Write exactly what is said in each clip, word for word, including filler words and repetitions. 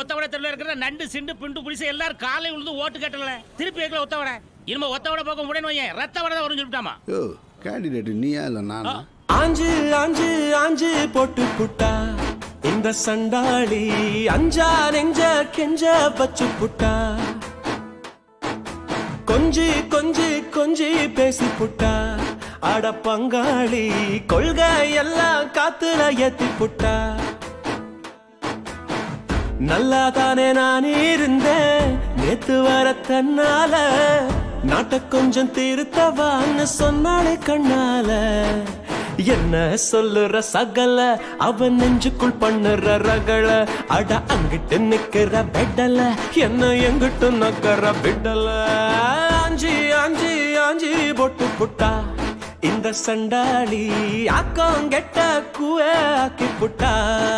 ஒத்தவட தெருல இருக்கிற நண்டு சிண்டு பிண்டு புளிசை எல்லாரும் காலை உழுந்து ஓட்டு கேட்டல திருப்பி வைக்கல ஒத்தவட இனிமே ஒத்தவட பக்கம் முடியணும் வையன் ரத்த வட தான் வரும்னு சொல்லிட்டாமா யோ கேண்டிடேட் நீயா இல்ல நானா ஆஞ்சு ஆஞ்சு ஆஞ்சு போட்டு புட்டா இந்த சண்டாளி அஞ்சா நெஞ்ச கெஞ்ச வச்சு புட்டா கொஞ்சி கொஞ்சி கொஞ்சி பேசி புட்டா அட பங்காளி கொள்கை எல்லாம் காத்துல ஏத்தி புட்டா நல்லா தானே நான் இருந்தேன் நேத்து வர தன்னால நாட்ட கொஞ்சம் திருத்தவான்னு சொன்னாலே கண்ணால என்ன சொல்லுற சகல அவன் நெஞ்சுக்குள் பண்ணுற ரகள அட அங்கிட்டு நிக்கிற பெட்டல என்ன எங்கிட்டு நக்கற விடல ஆஞ்சி ஆஞ்சி ஆஞ்சி பொட்டு புட்டா இந்த சண்டாளி ஆக்கம் கெட்ட கூவே ஆக்கி புட்டா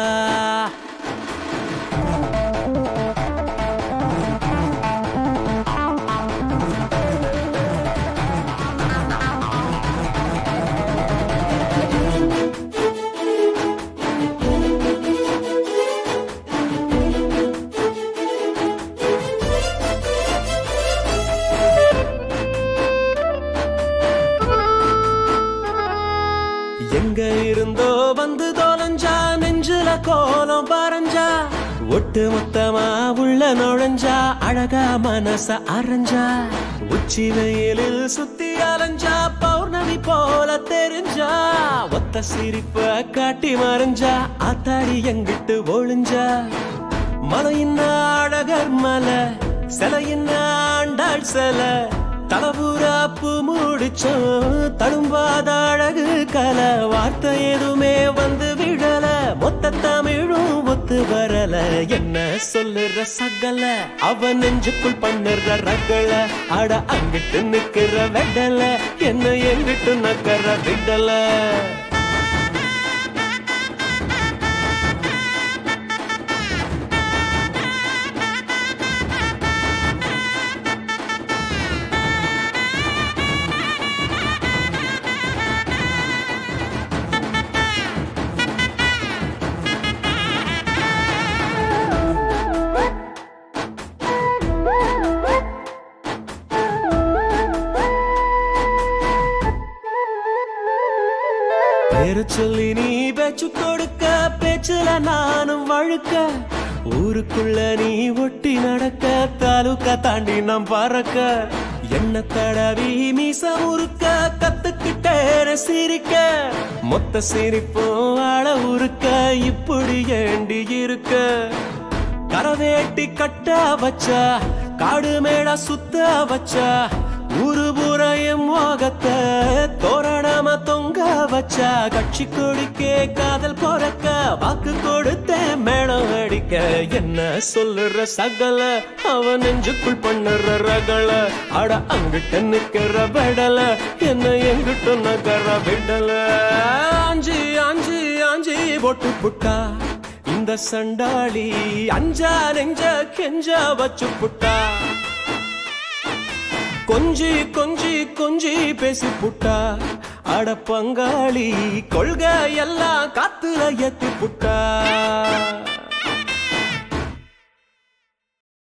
எங்க இருந்தோ வந்து தோலஞ்சா நெஞ்சுல கோலம் பறஞ்சா ஒட்டு மொத்தமா உள்ள நுழைஞ்சா அழகா மனச அரைஞ்சா உச்சி வெயிலில் சுத்தி அலைஞ்சா பௌர்ணமி போல தெரிஞ்சா ஒத்த சிரிப்ப காட்டி மறைஞ்சா ஆத்தாடி எங்கிட்டு ஒளிஞ்சா மலையின் அழகர் மலை சிலையின் ஆண்டாள் சிலை தலபுராப்பு முடிச்சோம் தழும்பாத அழகு கல வார்த்தை எதுவுமே வந்து விடல மொத்த தமிழும் ஒத்து வரல என்ன சொல்லுற சகல அவன் நெஞ்சுக்குள் பண்ணுற ரகள அட அங்கிட்டு நிக்கிற வெடல என்ன எங்கிட்டு நக்கற விடல பேரு சொல்லி நீ பேச்சு கொடுக்க பேச்சுல நானும் வழுக்க ஊருக்குள்ள நீ ஒட்டி நடக்க தாலுக்கா தாண்டி நாம் பறக்க என்ன தடவி மீச முறுக்க கத்துக்கிட்டேன சிரிக்க மொத்த சிரிப்பும் ஆள உருக்க இப்படி ஏண்டி இருக்க கரவேட்டி கட்ட வச்சா காடு மேடா சுத்த வச்சா ஊரு புறையும் மோகத்தை தோரணமா தொங்க வச்சா கட்சி கொடிக்கே காதல் பொறக்க வாக்கு கொடுத்த மேடம் அடிக்க என்ன சொல்லுற சகல அவன் நெஞ்சுக்குள் பண்ணுற ரகள அட அங்கிட்ட நிக்கிற பெடல என்ன எங்கிட்ட நகர விடல ஆஞ்சி ஆஞ்சி ஆஞ்சி பொட்டு புட்டா இந்த சண்டாளி அஞ்சா நெஞ்ச கெஞ்ச வச்சு புட்டா கொஞ்சி கொஞ்சி கொஞ்சி பேசி புட்டா அட பங்காளி கொள்கை எல்லாம் காத்துல ஏத்தி புட்டா